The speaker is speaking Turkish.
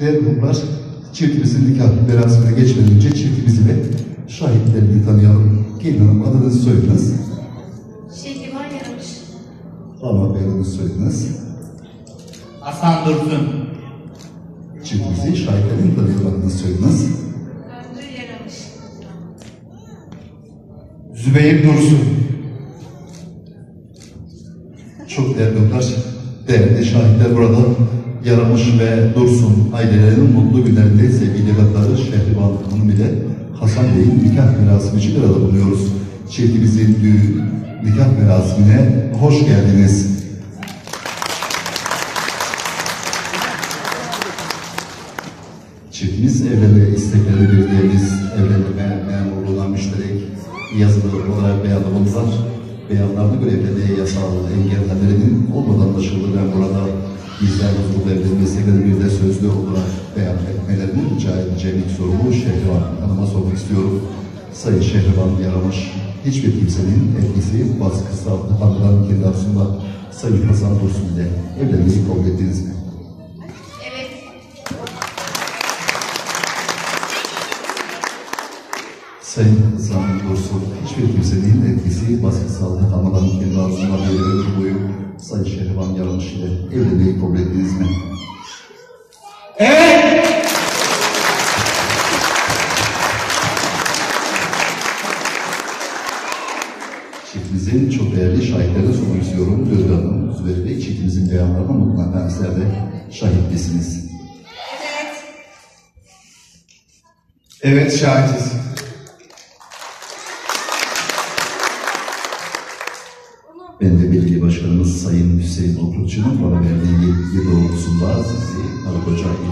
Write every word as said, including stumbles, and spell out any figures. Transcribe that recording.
Değerli konuklar, çiftimizin nikah merasimine geçmeden önce çiftimizi ve şahitlerini tanıyalım. Gelin hanım, adınızı soyadınız. Şehriban Yaramış. Damat bey, adınızı soyadınız. Hasan Dursun. Çiftimizi, şahitlerini tanıyalım, adınızı soyadınız. Döndü Yaramış. Zübeyir Dursun. Çok değerli konuklar, değerli şahitler burada. Yaramış ve Dursun ailelerinin mutlu günlerinde sevgili evlatları Şehriban Hanım ile Hasan Bey'in nikah merasimi için bir arada bulunuyoruz. Çiftimizin düğün nikah merasimine hoş geldiniz. Çiftimiz evlenme istekleri bildiğimiz evlenme memurluğuna müşterek yazılı olarak beyanlamalılar. Beyanlarına göre evliliğe yasal engellemelerinin olmadan anlaşıldığı ben burada bizler huzurlu evlenme istekleri bir de sözlü olarak beyan etmelerini rica edeceğim ilk sorumu Şehriban Hanım'a sormak istiyorum. Sayın Şehriban Yaramış, hiçbir kimsenin etkisi, baskısı altında tanrıların kendi arasında Sayın Hasan Dursun ile evlenmeyi kabul ettiniz mi? Evet. Sayın Hasan Dursun, hiçbir kimsenin etkisi, baskısı altında tanrıların kendi arasında bir ömür boyu Sayın Şehriban Yaramış ile evlenmeyi kabul ettiniz mi? Evet! Çiftimizin çok değerli şahitlerine sormak istiyorum. Döndü Hanım, Zübeyir Bey, çiftimizin beyanlarına mutlaka sizler de şahitlisiniz. Evet. Evet, şahitiz. Ben de belediye başkanımız Sayın Hüseyin Okurtçu'nun bana verdiği yetki doğrultusunda sizi karı koca